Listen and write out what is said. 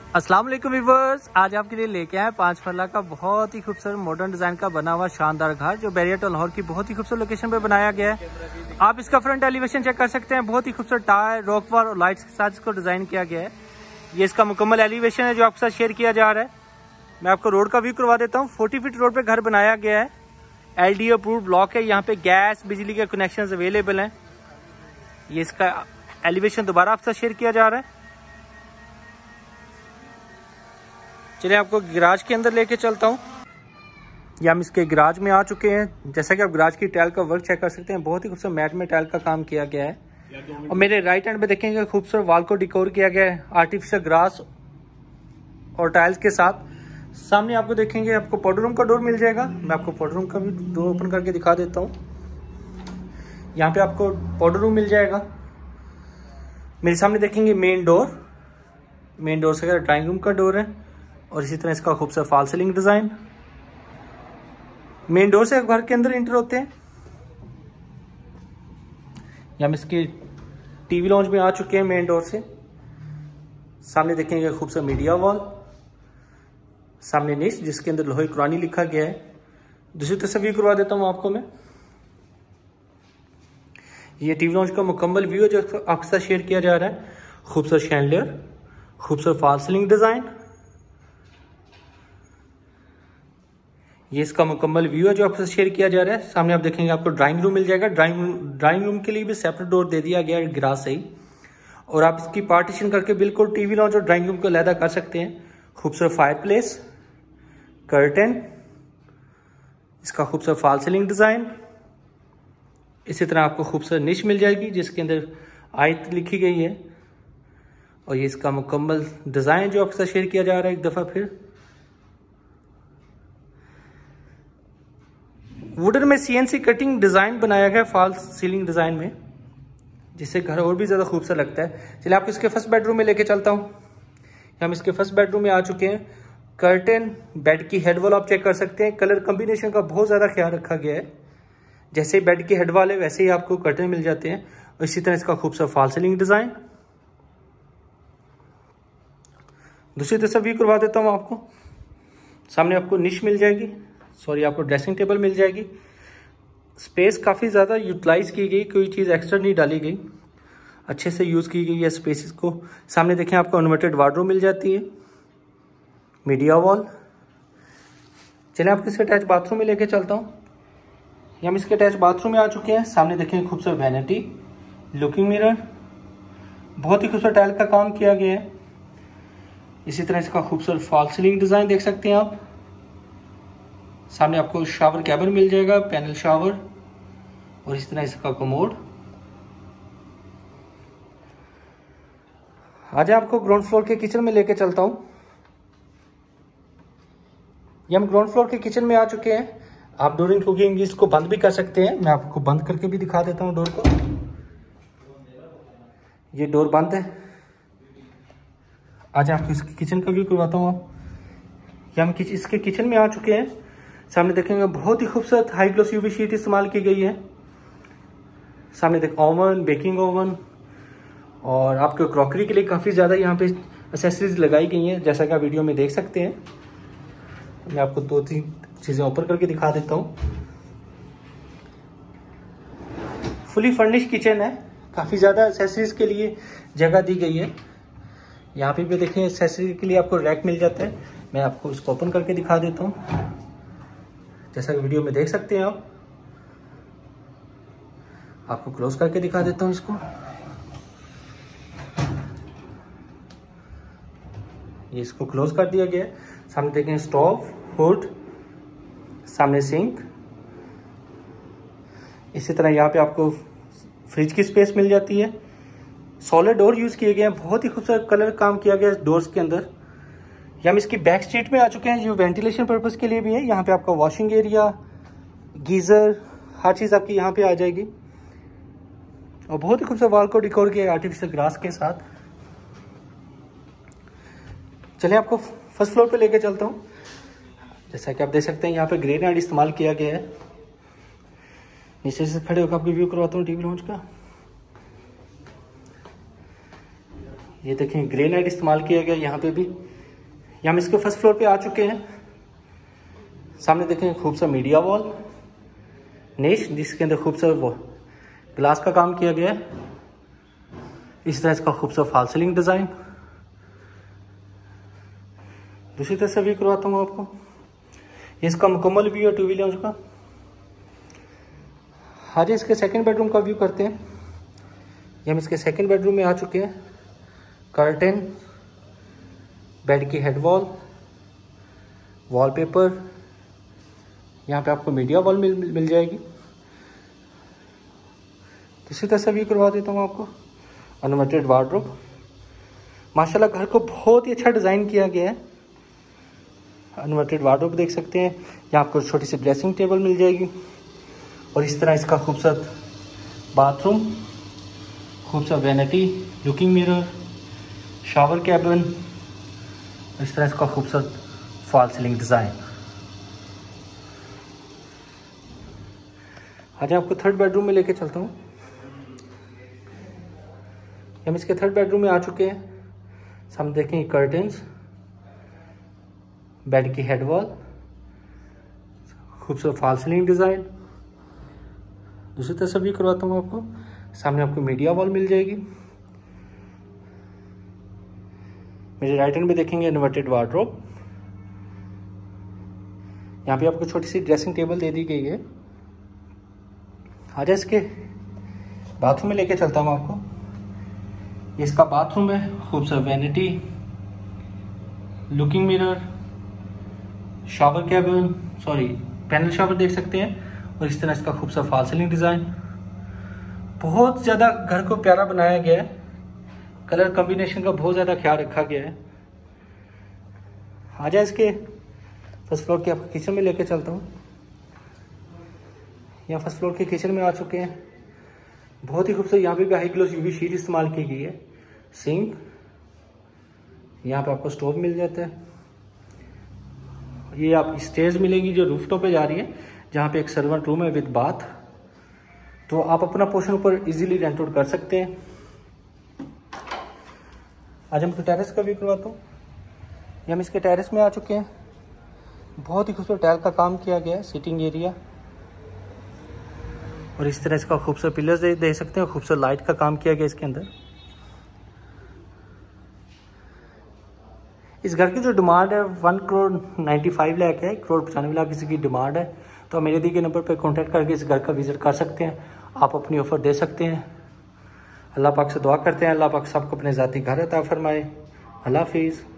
अस्सलाम वालेकुम व्यूअर्स, आज आपके लिए लेके आए 5 फरला का बहुत ही खूबसूरत मॉडर्न डिजाइन का बना हुआ शानदार घर जो बैरियर टू लाहौर की बहुत ही खूबसूरत लोकेशन पे बनाया गया है। आप इसका फ्रंट एलिवेशन चेक कर सकते हैं, बहुत ही खूबसूरत टायर, रॉकवार और लाइट्स के साथ इसको डिजाइन किया गया है। ये इसका मुकम्मल एलिवेशन है जो आपके साथ शेयर किया जा रहा है। मैं आपको रोड का व्यू करवा देता हूँ। 40 फीट रोड पे घर बनाया गया है, LD अप्रूव्ड ब्लॉक है। यहाँ पे गैस बिजली के कनेक्शन अवेलेबल हैं। ये इसका एलिवेशन दोबारा आपके साथ शेयर किया जा रहा है। चलिए आपको गैराज के अंदर लेके चलता हूँ। ये हम इसके गैराज में आ चुके हैं। जैसा कि आप गैराज की टाइल का वर्क चेक कर सकते हैं, बहुत ही खूबसूरत मैट में टाइल का काम किया गया है। और मेरे राइट हैंड पे देखेंगे खूबसूरत वॉल को डिकोर किया गया है आर्टिफिशियल ग्रास और टाइल्स के साथ। सामने आपको देखेंगे आपको पाउडर रूम का डोर मिल जाएगा। मैं आपको पाउडर रूम का भी डोर ओपन करके दिखा देता हूँ। यहाँ पे आपको पाउडर रूम मिल जाएगा। मेरे सामने देखेंगे मेन डोर से ड्राइंग रूम का डोर है और इसी तरह इसका खूबसूरत fall ceiling design. Main door से घर के अंदर एंटर होते हैं। हम इसके टीवी लॉन्च में आ चुके हैं मेन डोर से। सामने देखेंगे खूबसूरत मीडिया वॉल, सामने निश जिसके अंदर लोहे कुरानी लिखा गया है। दूसरी तस्वीर करवा देता हूं आपको मैं। ये टीवी लॉन्च का मुकम्मल व्यू है जो आपके साथ शेयर किया जा रहा है। खूबसूरत शैंडलियर, खूबसूरत फॉल सीलिंग डिजाइन। ये इसका मुकम्मल व्यू है जो आपके साथ शेयर किया जा रहा है। सामने आप देखेंगे आपको ड्राइंग रूम मिल जाएगा। ड्राइंग रूम के लिए भी सेपरेट डोर दे दिया गया है ग्रास से ही। और आप इसकी पार्टीशन करके बिल्कुल टीवी लॉन्च और ड्राइंग रूम को अलग कर सकते हैं। खूबसूरत फायरप्लेस, कर्टन, इसका खूबसूरत फॉल सीलिंग डिजाइन। इसी तरह आपको खूबसूरत निश मिल जाएगी जिसके अंदर आयत लिखी गई है। और ये इसका मुकम्मल डिजाइन जो आपके साथ शेयर किया जा रहा है एक दफा फिर। वुडन में CNC कटिंग डिजाइन बनाया गया फॉल सीलिंग डिजाइन में, जिससे घर और भी ज्यादा खूबसूरत लगता है। चलिए आपको इसके फर्स्ट बेडरूम में लेके चलता हूँ। हम इसके फर्स्ट बेडरूम में आ चुके हैं। कर्टन, बेड की हेड वॉल आप चेक कर सकते हैं। कलर कॉम्बिनेशन का बहुत ज्यादा ख्याल रखा गया है। जैसे बेड की हेड वॉल है वैसे ही आपको कर्टन मिल जाते हैं। और इसी तरह इसका खूबसूरत फॉल सीलिंग डिजाइन। दूसरी तस्वीर करवा देता हूँ आपको। सामने आपको निश मिल जाएगी, आपको ड्रेसिंग टेबल मिल जाएगी। स्पेस काफी ज्यादा यूटिलाइज की गई, कोई चीज एक्स्ट्रा नहीं डाली गई, अच्छे से यूज की गई है स्पेसेस को। सामने देखें आपको इन्वर्टेड वार्डरोब मिल जाती है, मीडिया वॉल। चलिए आपको इसके अटैच बाथरूम में लेके चलता हूँ। हम इसके अटैच बाथरूम में आ चुके हैं। सामने देखें खूबसूरत वैनिटी, लुकिंग मिरर, बहुत ही खूबसूरत टाइल का काम किया गया है। इसी तरह इसका खूबसूरत फॉल सीलिंग डिजाइन देख सकते हैं आप। सामने आपको शावर कैबिन मिल जाएगा, पैनल शावर। और इस तरह इसका कमोड। आज आपको ग्राउंड फ्लोर के किचन में लेके चलता हूं। ये हम ग्राउंड फ्लोर के किचन में आ चुके हैं। आप ड्यूरिंग कुकिंग इसको बंद भी कर सकते हैं। मैं आपको बंद करके भी दिखा देता हूं डोर को। ये डोर बंद है। आज आपको इसके किचन का व्यू करवाता हूं। ये हम इसके किचन में आ चुके हैं। सामने देखेंगे बहुत ही खूबसूरत हाई ग्लोस UV शीट इस्तेमाल की गई है। सामने देख ओवन, बेकिंग ओवन और आपके क्रॉकरी के लिए काफ़ी ज़्यादा यहाँ पे एक्सेसरीज लगाई गई हैं, जैसा कि आप वीडियो में देख सकते हैं। मैं आपको 2-3 चीज़ें ऊपर करके दिखा देता हूँ। फुली फर्निश किचन है, काफ़ी ज़्यादा एक्सेसरीज के लिए जगह दी गई है। यहाँ पे भी देखें एक्सेसरी के लिए आपको रैक मिल जाता है। मैं आपको इसको ओपन करके दिखा देता हूँ, जैसा कि वीडियो में देख सकते हैं आप। आपको क्लोज करके दिखा देता हूं इसको। ये इसको क्लोज कर दिया गया है। सामने देखें स्टोव, हुड, सामने सिंक। इसी तरह यहाँ पे आपको फ्रिज की स्पेस मिल जाती है। सॉलिड डोर यूज किए गए हैं, बहुत ही खूबसूरत कलर काम किया गया है डोर्स के अंदर। हम इसकी बैक स्ट्रीट में आ चुके हैं जो वेंटिलेशन पर्पस के लिए भी है। यहाँ पे आपका वॉशिंग एरिया, गीजर, हर चीज आपकी यहाँ पे आ जाएगी। और बहुत ही खूबसूरत वॉल को डिकोर किया आर्टिफिशियल ग्रास के साथ। चलिए आपको फर्स्ट फ्लोर पे लेके चलता हूँ। जैसा कि आप देख सकते हैं यहाँ पे ग्रेनाइट इस्तेमाल किया गया है। नीचे से खड़े होकर आपको व्यू करवाता हूँ टीवी लॉन्च का। ये देखें ग्रेनाइट इस्तेमाल किया गया यहाँ पे भी। हम इसके फर्स्ट फ्लोर पे आ चुके हैं। सामने देखें खूबसूरत मीडिया वॉल निश, जिसके अंदर खूबसूरत ग्लास का काम किया गया है। इस तरह इसका खूबसूरत फॉल सीलिंग डिज़ाइन। दूसरी तस्वीर करवाता हूँ आपको। ये इसका मुकम्मल व्यू है 2 व्हीलर का। आज इसके सेकंड बेडरूम का व्यू करते हैं। ये हम इसके सेकंड बेडरूम में आ चुके हैं। कर्टेन, बेड की हेड वॉल, वॉलपेपर, यहाँ पे आपको मीडिया वॉल मिल जाएगी। दूसरी तस्वीर करवा देता हूँ आपको। अनवर्टेड वार्डरोब, माशाल्लाह घर को बहुत ही अच्छा डिज़ाइन किया गया है। अनवर्टेड वार्डरोब देख सकते हैं। यहाँ आपको छोटी सी ड्रेसिंग टेबल मिल जाएगी और इस तरह इसका खूबसूरत बाथरूम, खूबसूरत vanity, looking mirror, shower cabin, इस तरह इसका खूबसूरत फॉल सीलिंग डिज़ाइन। आज आपको थर्ड बेडरूम में लेके चलता हूँ। हम इसके थर्ड बेडरूम में आ चुके हैं। सामने देखें कर्टेन्स, बेड की हेड वॉल, खूबसूरत फॉल सीलिंग डिज़ाइन। दूसरी तस्वीर करवाता हूँ आपको। सामने आपको मीडिया वॉल मिल जाएगी। मेरे राइट हैंड में देखेंगे इन्वर्टेड वार्डरोब। यहाँ पे आपको छोटी सी ड्रेसिंग टेबल दे दी गई है। आज इसके बाथरूम में लेके चलता हूँ आपको। ये इसका बाथरूम है। खूबसूरत vanity, looking mirror, shower cabin, panel shower देख सकते हैं और इस तरह इसका खूबसूरत फॉल सीलिंग डिज़ाइन। बहुत ज़्यादा घर को प्यारा बनाया गया है। कलर कॉम्बिनेशन का बहुत ज़्यादा ख्याल रखा गया है। आ जाए इसके फर्स्ट फ्लोर के आपको किचन में लेके चलता हूँ। यहाँ फर्स्ट फ्लोर के किचन में आ चुके हैं। बहुत ही खूबसूरत, यहाँ पे भी हाई ग्लोस यूवी शीट इस्तेमाल की गई है। सिंक, यहाँ पे आपको स्टोव मिल जाता है। ये आप स्टेज मिलेंगी जो रूफटॉप पे जा रही है, जहाँ पे एक सर्वेंट रूम है विद बाथ। तो आप अपना पोर्शन ऊपर इजीली रेंट आउट कर सकते हैं। आज हम टेरेस का व्यू करवाता हूँ। ये हम इसके टेरेस में आ चुके हैं। बहुत ही खूबसूरत टाइल का काम किया गया है। सिटिंग एरिया और इस तरह इसका खूबसूरत पिलर्स दे सकते हैं। खूबसूरत लाइट का काम किया गया इसके अंदर। इस घर की जो डिमांड है 1,95 लाख है। 1,95 लाख किसी की डिमांड है। तो मेरे दी गए नंबर पर कांटेक्ट करके इस घर का विजिट कर सकते हैं। आप अपनी ऑफर दे सकते हैं। अल्लाह पाक से दुआ करते हैं अल्लाह पाक सबको अपने ज़ाती घर अता फरमाए। अल्लाह हाफिज़।